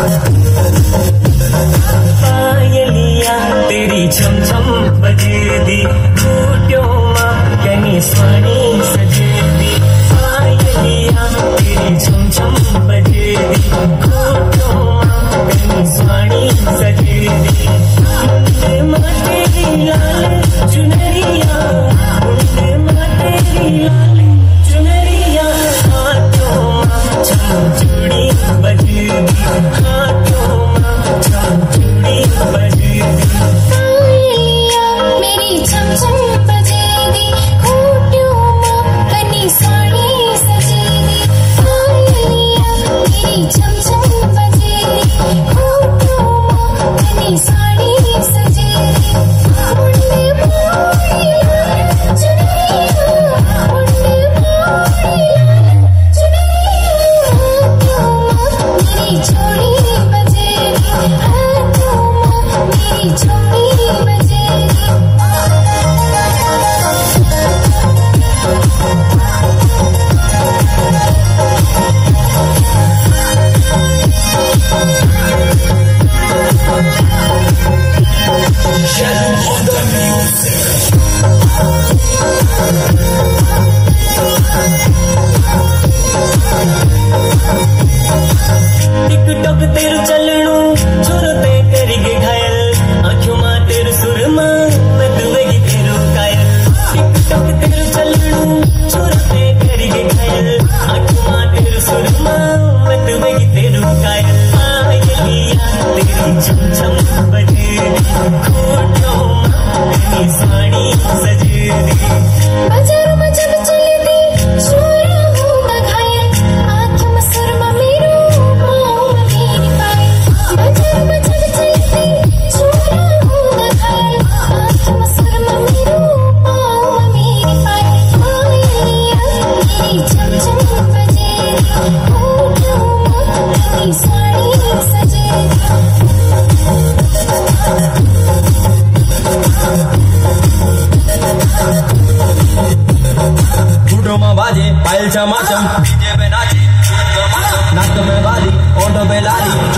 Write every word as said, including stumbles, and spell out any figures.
पायलिया तेरी छम छम बजे दी टूट्यो मां कनी स्वाणी सजे दी। पायलिया तेरी छम छम बजे दी टूट्यो मां कनी स्वाणी सजे दी। मुंडे मां तेरी लाल चुनरिया, मुंडे मां तेरी लाल चुनरिया, हाथों मां छम चूड़ी बजे दी, हाथों मां छम चूड़ी बजे दी। पायलिया मेरी छम छम बजे दी खूटियों मां कनी साड़ी सजे दी। पायलिया मेरी छम छम बजे दी खूटियों मां कनी साड़ी सजे दी। मुंडे मोरी लाल चुनरिया, मुंडे मोरी लाल चुनरिया, हाथों मां मेरी चूड़ी बजे दी, हाथों मां मेरी चूड़ी बजे दी। टिकटॉक तेरू चलणू छोरो ते करिगे घायल, आँखों मां तेरू सुरमा मैं दुवेगी तेरू कायल। टिकटॉक तेरू चलणू छोरो ते करिगे घायल, आँखों मां तेरू सुरमा मैं दुवेगी तेरू कायल। पायलिया तेरी छम छम बजे दी खूटियों मां कनी स्वाणी सजे दी। बाजारों में जब चली थी छोरा होगा घायल, आँखों में सुरमा मेरो पाँव में मेरी पायल। बाजारों में जब चली थी छोरा होगा घायल, आँखों में सुरमा मेरो पाँव में मेरी पायल। पायलिया मेरी छम छम बजे दी खूटियों मां कनी साड़ी सजे दी। फूटों में बाजे पायल चमाचम, डीजे पे नाचे नाक में बाली ओंठों पे लाली,